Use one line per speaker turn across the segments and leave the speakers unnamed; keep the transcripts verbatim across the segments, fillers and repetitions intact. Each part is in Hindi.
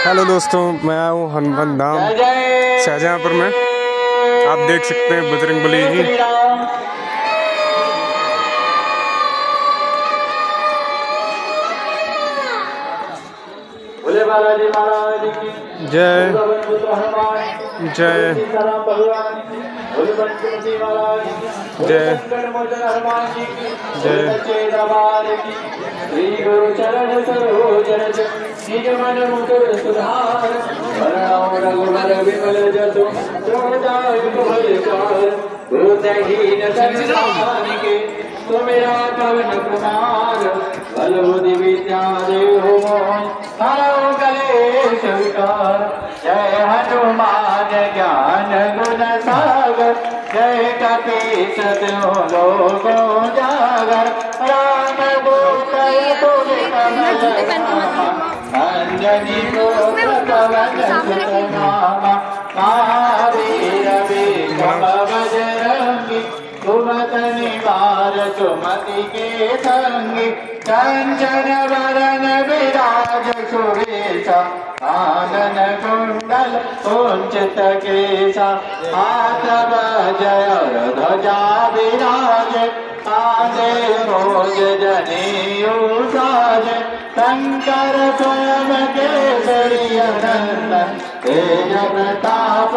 हेलो दोस्तों, मैं आया हूँ हनुमान धाम शाहजहाँपुर में। आप देख सकते हैं बजरंगबली की।
बालाजी महाराज की
जय जय
जय
जय
श्री गुरु चरण सरोज निज मन मुकुर सुधार रघुबर विमल जसु गुरु दहीन के तुमेरा पवन कुमार बल बुद्धि विद्या देहो हरो कलेश विकार। जय हनुमान ज्ञान गुण सागर जय कपीस लोको जागर राम दूत अंजनी पवन सुतनामा महावीर विक्रम बजरंगी सुमत निवार सुमति के संगी कंचन वरन विराज सुरेशा कानन कुंडल कुंचित केशा हाथ जय ध्वजा विराज कांधे भोज जनेऊ साज शंकर स्वयं केसरी नंदन तेज प्रताप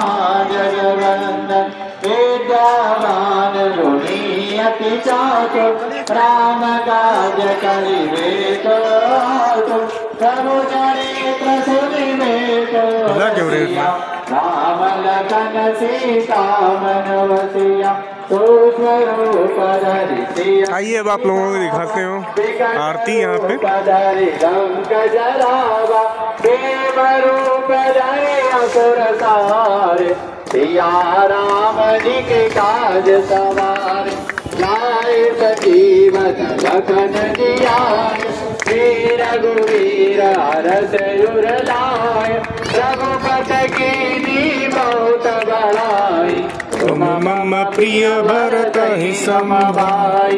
जगवंदन विद्यावान गुणी अति चातुर राम काज करिबे को आतुर प्रभु चरित्र सुनिबे को रसिया राम लखन सीता मन बसिया सूक्ष्म रूप धरि सिया।
आइए अब आप लोगों को दिखाते हो आरती यहाँ पे।
रंग जरावा देव रूप धरि असुर सारे सिया राम जी के काज सवार लाए सजीवन लखन जियाए श्री रघुवीर हरष उर लाए रघुपति कीन्ही बहुत बड़ाई
तुम मम प्रिय भरत ही सम
भाई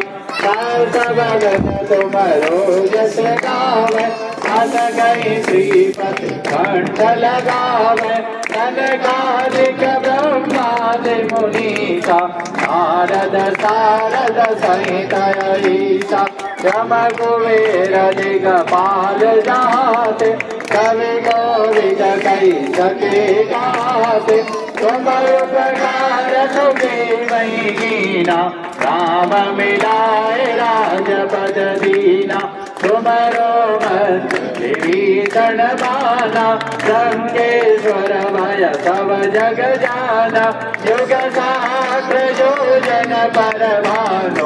भगत तुमरो जस गावे अस गई श्रीपति कंठ लगावे ननकादिक ब्रह्माद मुनीसा नारद सारद सहित ईसा यम कुबेर दिगपाल जाते कवि कोविद कई सके गाते तुम उपकार सुखी मई कीना राम मिलाए राजपद दीना तुमरो मंत्र विभीषण माना रंगेश्वर भय सब जग जाना युग सहस्र योजन पर भानो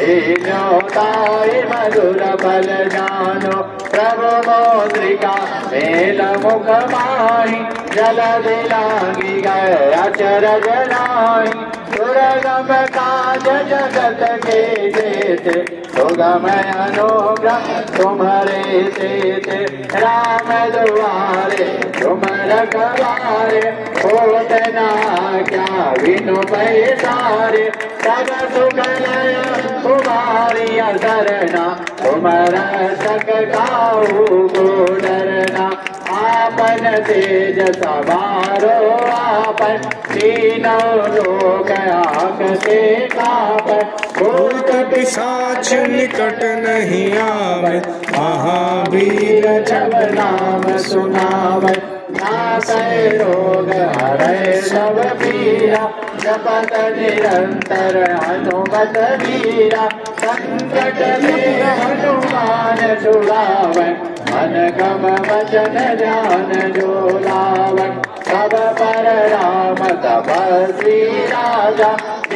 ताई मधुर फल जानो प्रभु मौद्रिका मेल मुख माही जल दिलांगी गए अचरज नाई दुर्गम काज जगत के जेते सुगम अनुग्रह तुम्हारे तेते राम दुआरे तुम रखवारे होत ना क्या विनु पैसारे सब सुख तुम्हारी शरणा तुम रक्षक काहू को डरना आपन तेज सवारो आपन तीनों लोक आकते कापन
भूत पिशाच निकट नहीं आवे महावीर
जब नाम सुनावे नासै रोग हरै सब पीरा जपत निरंतर हनुमत वीरा संकट में हनुमान छुड़ावे मन कम वचन ध्यान जो लावे सब पर राम तपस्वी राजा।